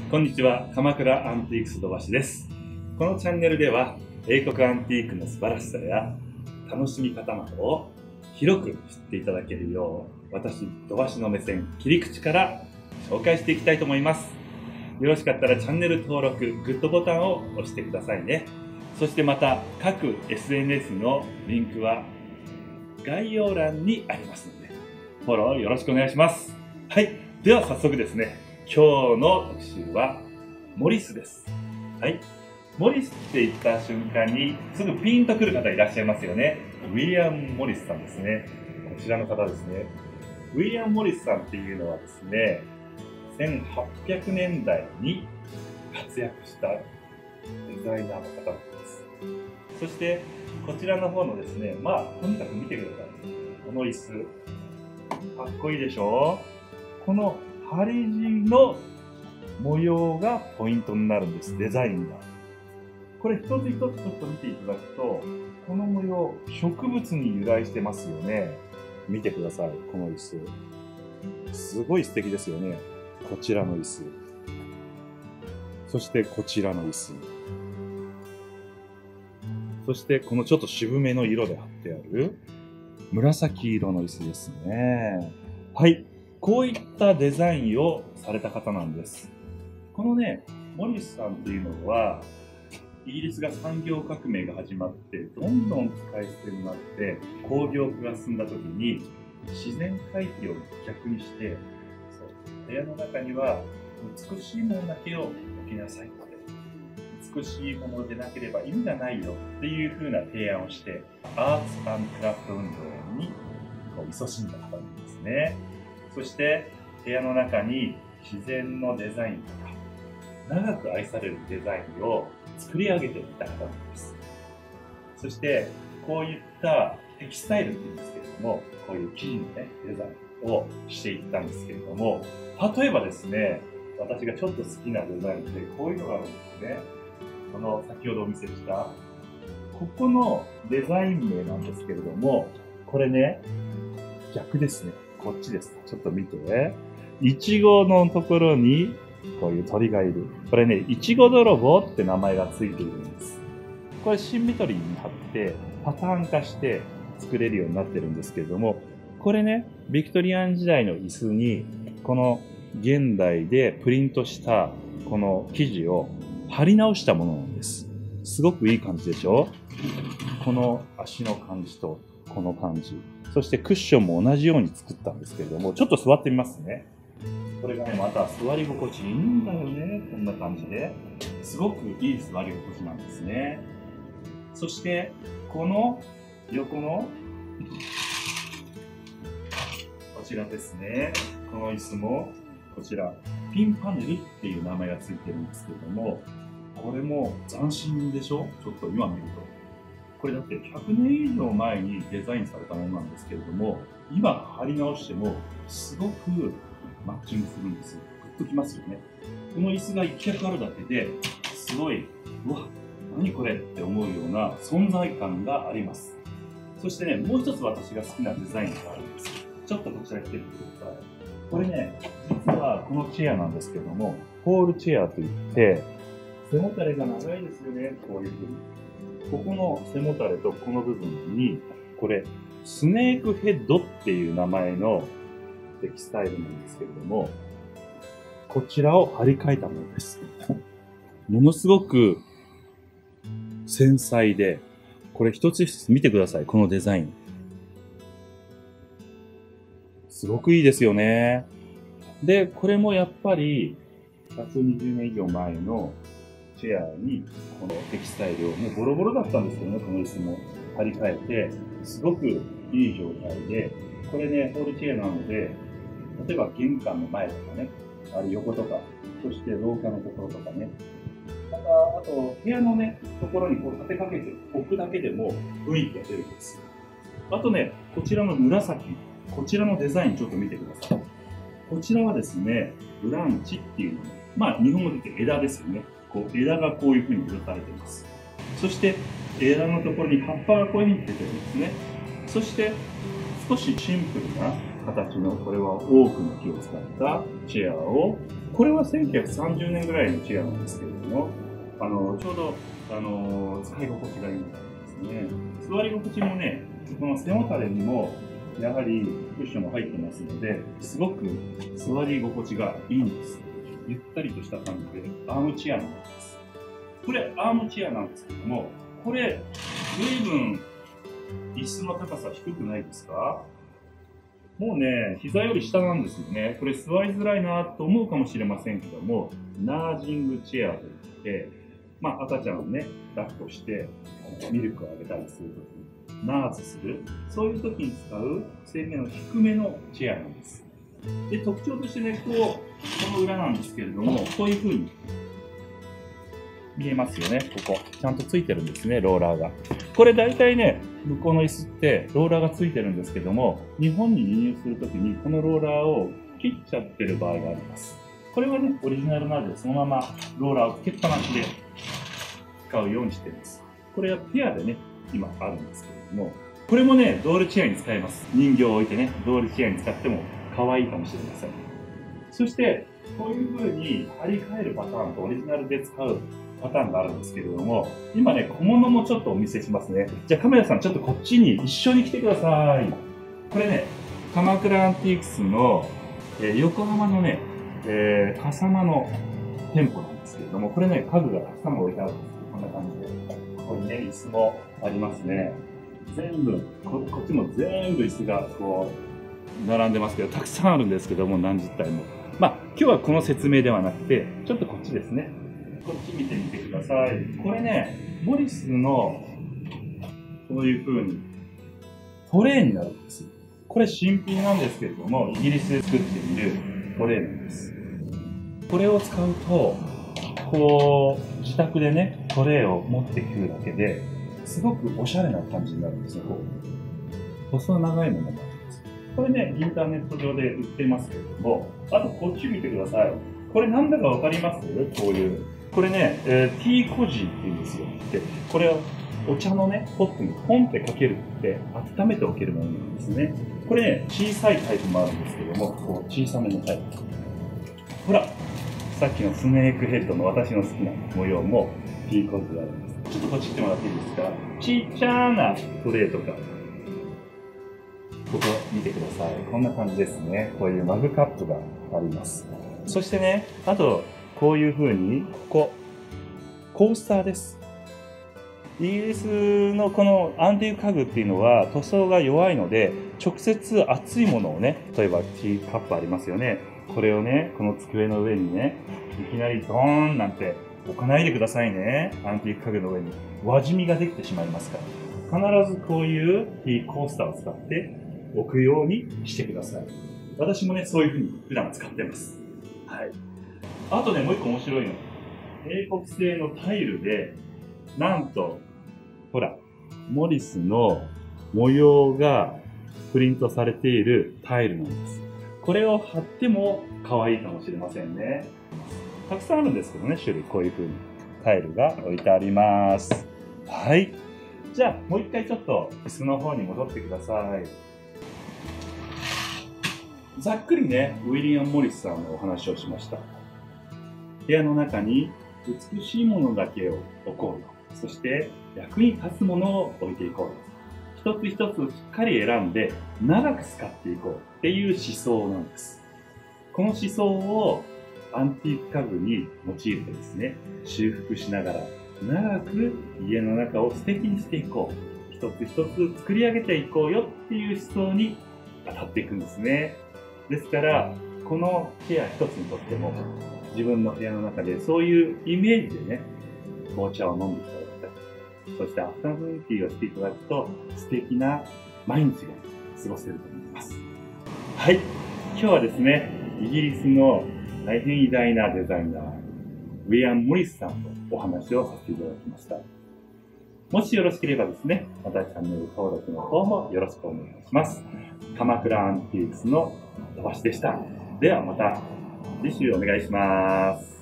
こんにちは、鎌倉アンティークス土橋です。このチャンネルでは、英国アンティークの素晴らしさや楽しみ方などを広く知っていただけるよう、私、土橋の目線、切り口から紹介していきたいと思います。よろしかったらチャンネル登録、グッドボタンを押してくださいね。そしてまた、各 SNS のリンクは概要欄にありますので、フォローよろしくお願いします。はい。では早速ですね。今日の特集はモリスです。はい。モリスって言った瞬間にすぐピンとくる方いらっしゃいますよね。ウィリアム・モリスさんですね。こちらの方ですね。ウィリアム・モリスさんっていうのはですね、1800年代に活躍したデザイナーの方なんです。そしてこちらの方のですね、とにかく見てください。この椅子。かっこいいでしょ？この針地の模様がポイントになるんです、デザインが。これ一つ一つちょっと見ていただくと、この模様、植物に由来してますよね。見てください、この椅子。すごい素敵ですよね。こちらの椅子。そしてこちらの椅子。そしてこのちょっと渋めの色で貼ってある紫色の椅子ですね。はい。こういったデザインをされた方なんです。このね、モリスさんっていうのは、イギリスが産業革命が始まって、どんどん使い捨てになって、工業化が進んだ時に、自然回帰を逆にして、部屋の中には美しいものだけを置きなさいって。美しいものでなければ意味がないよっていう風な提案をして、アーツ&クラフト運動に勤しんだ方なんですね。そして部屋の中に自然のデザインとか長く愛されるデザインを作り上げていった方なんです。そしてこういったテキスタイルって言うんですけれども、こういう生地のね、デザインをしていったんですけれども、例えばですね、私がちょっと好きなデザインでこういうのがあるんですね。この先ほどお見せしたここのデザイン名なんですけれども、これね、逆ですね。こっちです。ちょっと見て。イチゴのところに、こういう鳥がいる。これね、イチゴ泥棒って名前がついているんです。これシンメトリーに貼って、パターン化して作れるようになってるんですけれども、これね、ビクトリアン時代の椅子に、この現代でプリントしたこの生地を貼り直したものなんです。すごくいい感じでしょ？この足の感じとこの感じ。そしてクッションも同じように作ったんですけれども、ちょっと座ってみますね。これがね、また座り心地いいんだよね。こんな感じで。すごくいい座り心地なんですね。そして、この横の、こちらですね。この椅子も、こちら、ピンパネルっていう名前がついてるんですけれども、これも斬新でしょ？ちょっと今見ると。これだって100年以上前にデザインされたものなんですけれども、今貼り直してもすごくマッチングするんですよ。グッときますよね。この椅子が一脚あるだけですごい、うわ、何これって思うような存在感があります。そしてね、もう一つ私が好きなデザインがあるんです。ちょっとこちら来てみてください。これね、実はこのチェアなんですけども、ポールチェアといって、背もたれが長いですよね、こういう風に。ここの背もたれとこの部分に、これ、スネークヘッドっていう名前のテキスタイルなんですけれども、こちらを張り替えたものです。ものすごく繊細で、これ一つ一つ見てください、このデザイン。すごくいいですよね。で、これもやっぱり、120年以上前のチェアにこのテキスタイルを、もうボロボロだったんですけどね、この椅子も張り替えて、すごくいい状態で、これね、ホールチェアなので、例えば玄関の前とかね、ある横とか、そして廊下のところとかね、また、あと、部屋のね、ところにこう立てかけておくだけでも雰囲気が出るんです。あとね、こちらの紫、こちらのデザインちょっと見てください。こちらはですね、ブランチっていうの、日本語で言って枝ですよね。こう枝がこういう風に描かれています。そして枝のところに葉っぱがこういう風に出てるんですね。そして少しシンプルな形の、これは多くの木を使ったチェアを、これは1930年ぐらいのチェアなんですけれども、ちょうど、使い心地がいいんですね。座り心地もね、この背もたれにも、やはりクッションが入ってますので、すごく座り心地がいいんです。ゆったりとした感じで、アームチェアになります。これ、アームチェアなんですけども、これ、随分、椅子の高さ低くないですか？もうね、膝より下なんですよね。これ座りづらいなと思うかもしれませんけども、ナージングチェアといって、赤ちゃんをね、抱っこして、ミルクをあげたりするときに、ナーズする、そういうときに使う、背面の低めのチェアなんです。で、特徴としてね、この裏なんですけれども、こういう風に、見えますよね、ここ。ちゃんとついてるんですね、ローラーが。これ大体ね、向こうの椅子ってローラーがついてるんですけども、日本に輸入するときにこのローラーを切っちゃってる場合があります。これはね、オリジナルなのでそのままローラーをつけっぱなしで使うようにしています。これはペアでね、今あるんですけれども、これもね、ドールチェアに使えます。人形を置いてね、ドールチェアに使っても可愛いかもしれません。そして、こういう風に張り替えるパターンとオリジナルで使うパターンがあるんですけれども、今ね、小物もちょっとお見せしますね。じゃあカメラさん、ちょっとこっちに一緒に来てください。これね、鎌倉アンティークスの、横浜のね、笠間の店舗なんですけれども、これね、家具がたくさん置いてあるんですけど、こんな感じで。ここにね、椅子もありますね。全部、こっちも全部椅子がこう、並んでますけど、たくさんあるんですけども、何十体も。今日はこの説明ではなくて、ちょっとこっちですね。こっち見てみてください。これね、モリスの、こういう風に、トレーになるんです。これ新品なんですけれども、イギリスで作っているトレーなんです。これを使うと、こう、自宅でね、トレーを持ってくるだけで、すごくおしゃれな感じになるんですよ。細長いものがあるんです。これね、インターネット上で売ってますけれども、あとこっち見てください。これなんだかわかります？こういう。これね、ティーコジーって言うんですよ。で、これをお茶のね、ポットにポンってかけるって温めておけるものなんですね。これね、小さいタイプもあるんですけども、こう小さめのタイプ。ほら、さっきのスネークヘッドの私の好きな模様もティーコジーがあるんです。ちょっとこっち行ってもらっていいですか？ちっちゃなトレーとか、ここ見てください。こんな感じですね。こういうマグカップがあります。そしてね、あと、こういう風に、コースターです。イギリスのこのアンティーク家具っていうのは塗装が弱いので、直接熱いものをね、例えばティーカップありますよね。これをね、この机の上にね、いきなりドーンなんて置かないでくださいね。アンティーク家具の上に輪染みができてしまいますから。必ずこういうティーコースターを使って置くようにしてください。私もね、そういう風に普段使ってます。はい。あとね、もう一個面白いの。英国製のタイルで、なんと、ほら、モリスの模様がプリントされているタイルなんです。これを貼っても可愛いかもしれませんね。たくさんあるんですけどね、種類こういう風にタイルが置いてあります。はい。じゃあ、もう一回ちょっと椅子の方に戻ってください。ざっくりね、ウィリアム・モリスさんのお話をしました。部屋の中に美しいものだけを置こうと。そして役に立つものを置いていこうと。一つ一つしっかり選んで長く使っていこうっていう思想なんです。この思想をアンティーク家具に用いるとですね、修復しながら長く家の中を素敵にしていこう。一つ一つ作り上げていこうよっていう思想に当たっていくんですね。ですから、このチェア一つにとっても、自分の部屋の中でそういうイメージでね、紅茶を飲んでいただきたい。そしてアフタヌーンティーをしていただくと、素敵な毎日が過ごせると思います。はい。今日はですね、イギリスの大変偉大なデザイナー、ウィリアム・モリスさんとお話をさせていただきました。もしよろしければですね、またチャンネル登録の方もよろしくお願いします。鎌倉アンティークスの飛ばしでした。ではまた次週お願いします。